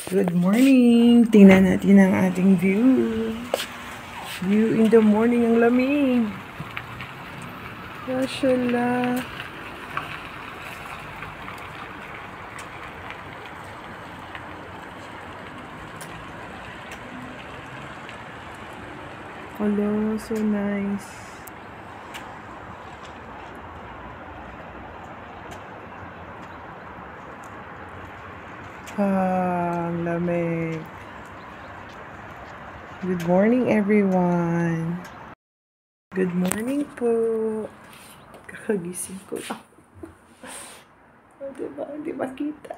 Good morning! Tingnan natin ang ating view. View in the morning, ang lamig. Mashallah. Hello, so nice. Ang lamig. Good morning, everyone. Good morning po. Kakagising ko lang. Diba? Hindi makita.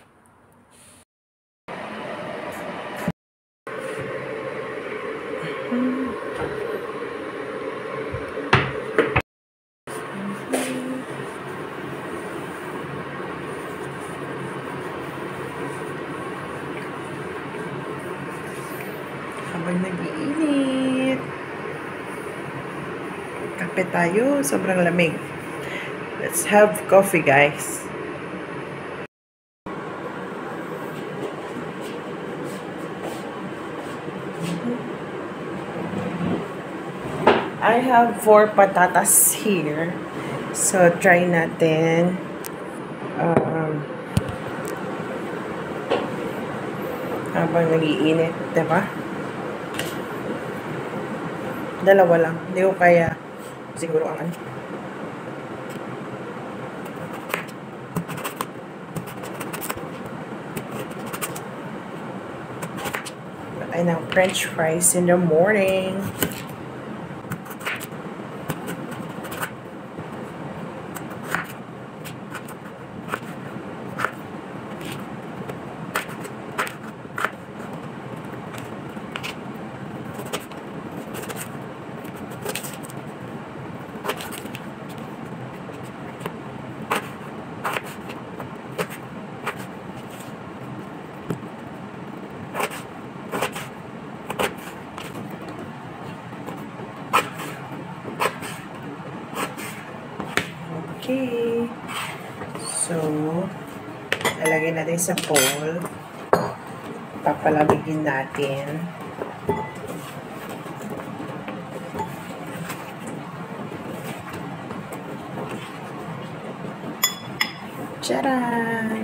Habang nag-iinit. Kape tayo. Sobrang lamig. Let's have coffee, guys. I have 4 patatas here. So, try natin. Habang nag-iinit, diba? Dalawa lang. Hindi ko kaya. Siguro ang ano. Ay ng French fries in the morning. Okay. So, lalagay natin sa bowl. Papalamigin natin. Tcharan!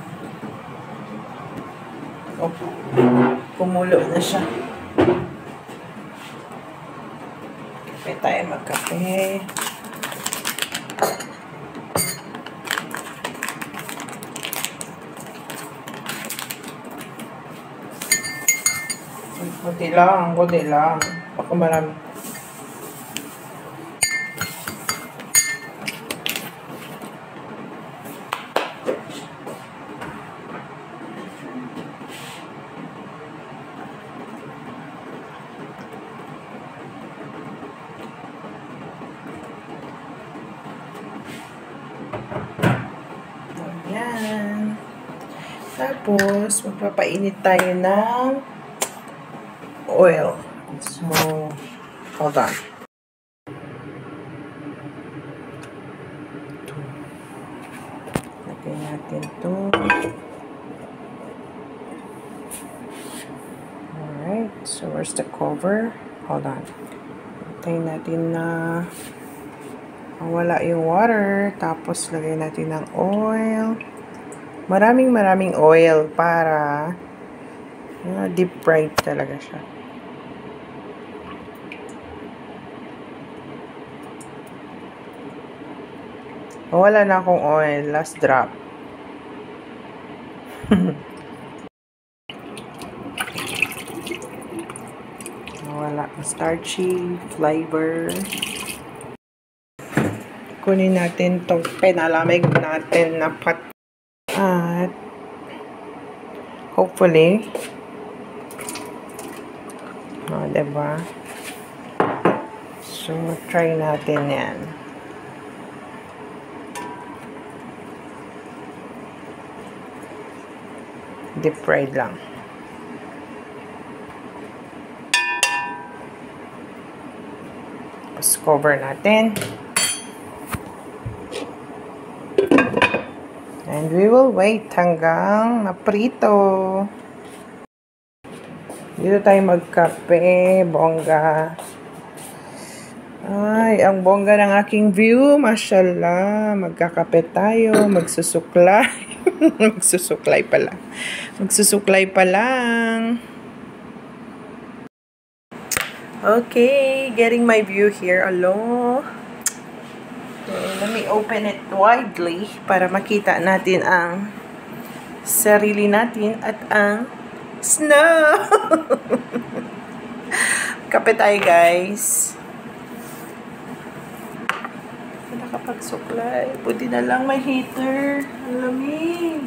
Oh, kumulo na siya. Kape tayo magkape. Kunti lang. Baka marami. Ayan. Tapos, magpapainit tayo ng oil. So, hold on. Lagay natin ito. Alright. So, where's the cover? Hold on. Hintayin natin na mawala yung water. Tapos, lagay natin ng oil. Maraming oil para deep fried talaga siya. Wala na akong oil. Last drop. Wala. Starchy flavor. Kunin natin itong pinalamig natin na pat. At hopefully, diba? So, try natin yan. Deep fried lang. Tapos cover natin. And we will wait hanggang maprito. Dito tayo magkape, bongga. Ay, ang bongga ng aking view, mashallah. Magkakape tayo, magsusuklay. Magsusuklay pala. Magsusuklay pa lang. Okay, getting my view here. Hello. Okay, let me open it widely para makita natin ang sarili natin at ang snow. Kape tayo, guys. Nakapagsuklay. Buti na lang may heater. Ang lamig.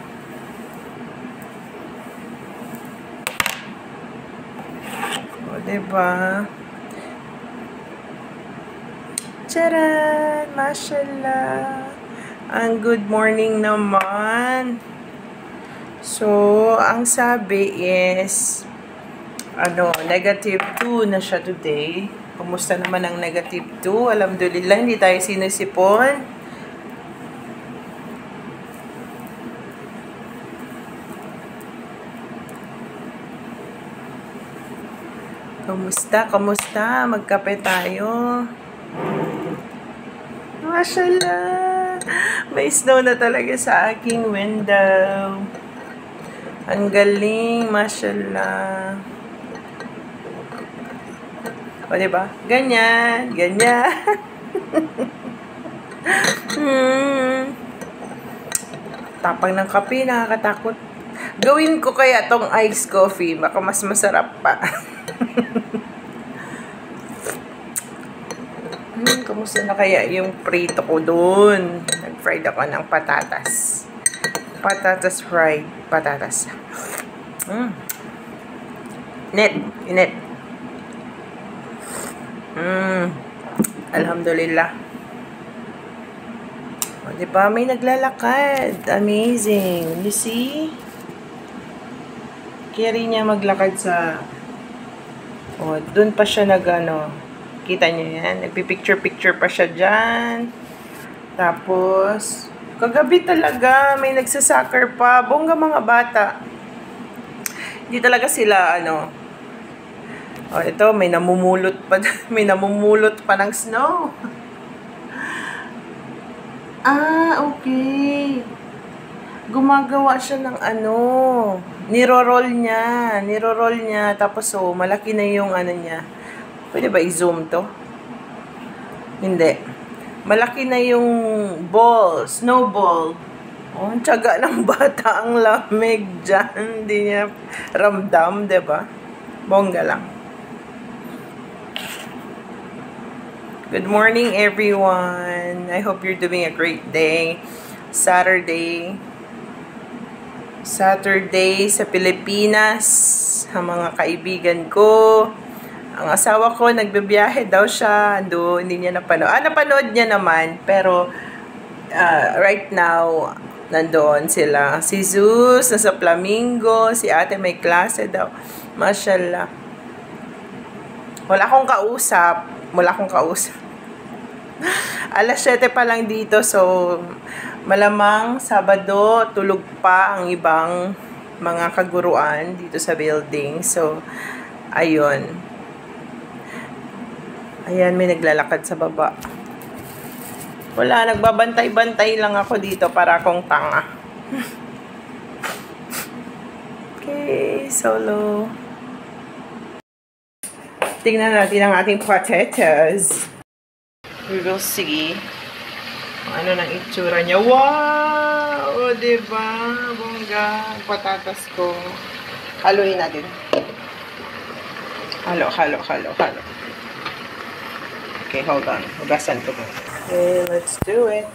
O, diba? Charan! Mashallah! Ang good morning naman. So, ang sabi is, -2 na siya today. Kumusta naman ang -2? Alhamdulillah, hindi tayo sinusipon. Kamusta? Magkape tayo. Mashallah! May snow na talaga sa aking window. Ang galing, mashallah. O, diba? Ganyan. Tapang ng kape, nakakatakot. Gawin ko kaya tong iced coffee. Baka mas masarap pa. Kamusta na kaya yung prito ko dun? Nag-fried ako ng patatas. Fried patatas. Init. Alhamdulillah. O, diba? May naglalakad. Amazing. You see? Carry niya maglakad sa... O, dun pa siya kita niyo yan? Nagpipicture-picture pa siya dyan. Tapos, kagabi talaga, may nagsasoccer pa. Bongga mga bata. Hindi talaga sila, O, ito, may namumulot pa. May namumulot pa ng snow. Okay. Gumagawa siya ng niroroll niya. Tapos, malaki na yung niya. Pwede ba i-zoom to? Hindi. Malaki na yung snowball. Oh, ang tiyaga ng bata, ang lamig dyan. Hindi niya ramdam, diba? Bongga lang. Good morning, everyone. I hope you're doing a great day. Saturday sa Pilipinas. Ang mga kaibigan ko. Ang asawa ko, nagbibiyahe daw siya. Hindi niya napanood. Napanood niya naman. Pero, right now, nandoon sila. Si Zeus, nasa Flamingo. Si ate may klase daw. Mashallah. Wala akong kausap. Alas 7 pa lang dito. So, malamang Sabado, tulog pa ang ibang mga kaguruan dito sa building. So, ayun. Ayan, may naglalakad sa baba. Wala, nagbabantay-bantay lang ako dito para akong tanga. Okay, solo. Tingnan natin ang ating potatoes. We will see kung ano nang itsura niya. Wow! O, diba? Bongga. Patatas ko. Haluin natin. Halo. Okay, hold on. Hugasan ko. Okay, let's do it.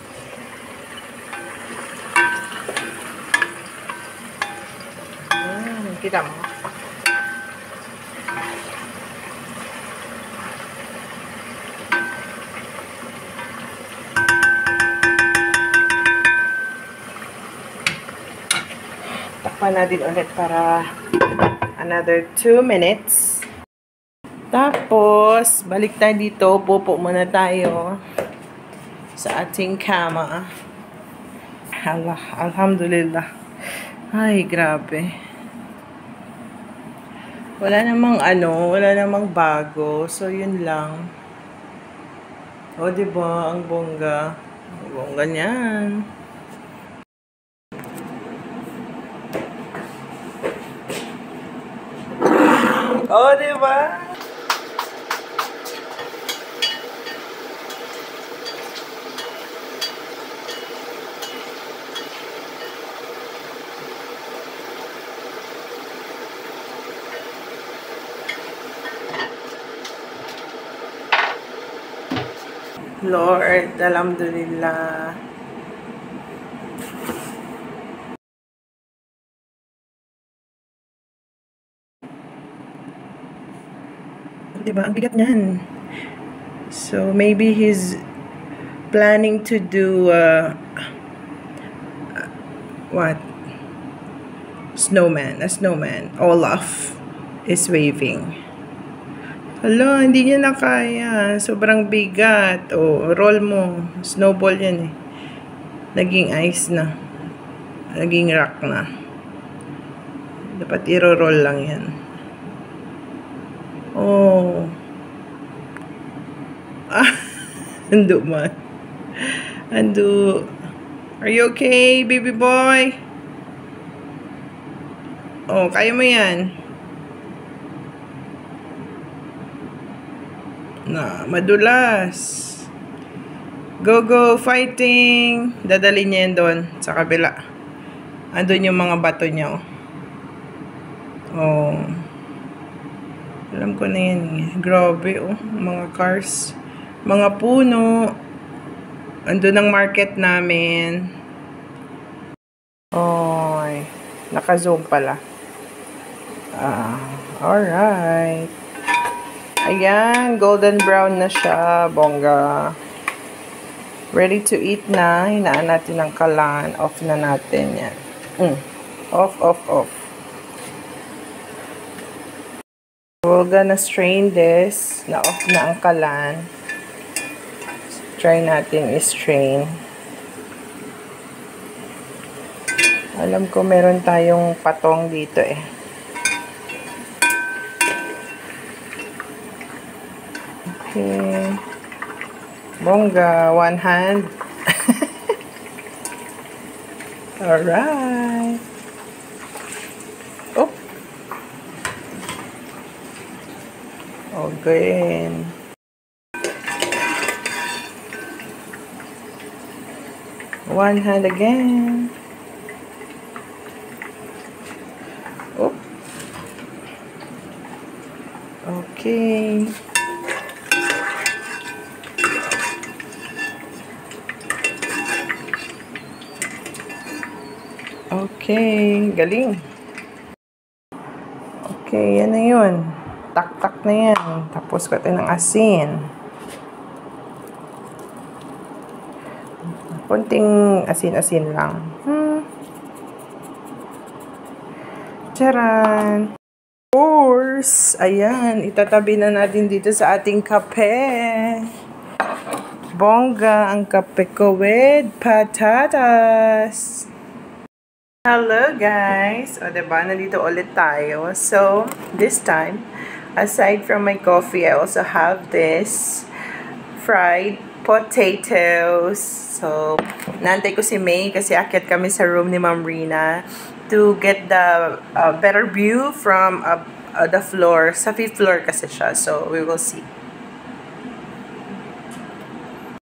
Kita mo. Takpan natin ulit para another 2 minutes. Tapos, balik tayo dito. Pupo muna tayo sa ating kama. Alhamdulillah. Ay, grabe. Wala namang bago. So, yun lang. O, diba? Ang bongga. Ang bongga niyan. O, diba? Lord, alhamdulillah. Diba? Ang bigat niyan. So, maybe he's planning to do, what? Snowman. A snowman. Olaf is waving. Hala, hindi niya na kaya. Sobrang bigat. O, roll mo. Snowball yan eh. Naging ice na. Naging rock na. Dapat i-roll lang yan. Oh. Ah, ando man. Ando. Are you okay, baby boy? Oh, kaya mo yan. Na, madulas. Go, go, fighting. Dadali niya yan doon, sa kabila. Andun yung mga bato niya, oh. Oh. Alam ko na yan, eh. Grabe, oh. Mga cars. Mga puno. Andun ang market namin. Oy. Naka-zoom pala. Alright. Ayan, golden brown na siya. Bongga. Ready to eat na. Hinaan natin ang kalan. Off na natin yan. Off, off, off. We're gonna strain this. Na-off na ang kalan. Try natin i-strain. Alam ko meron tayong patong dito eh. Okay. Bongga. One hand. Alright. Oh. Again. One hand again. Oh. Okay. Okay, galing. Okay, yan na yun. Tak-tak na yan. Tapos katin ng asin. Konting asin-asin lang. Charan! Of course! Ayan, itatabi na natin dito sa ating kape. Bongga ang kape ko with patatas. Hello guys! O diba, nandito ulit tayo. So, this time, aside from my coffee, I also have this fried potatoes. So, naantay ko si May kasi akyat kami sa room ni Ma'am Rina to get the better view from the floor. Sa 5th floor kasi siya. So, we will see.